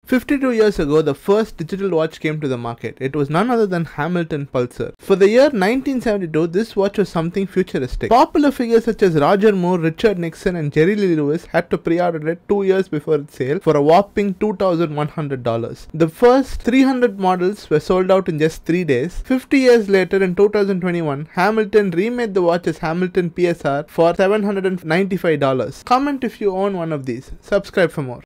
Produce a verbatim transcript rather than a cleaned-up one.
fifty-two years ago, the first digital watch came to the market. It was none other than Hamilton Pulsar. For the year nineteen seventy-two, this watch was something futuristic. Popular figures such as Roger Moore, Richard Nixon, and Jerry Lee Lewis had to pre-order it two years before its sale for a whopping two thousand one hundred dollars. The first three hundred models were sold out in just three days. fifty years later, in two thousand twenty-one, Hamilton remade the watch as Hamilton P S R for seven hundred ninety-five dollars. Comment if you own one of these. Subscribe for more.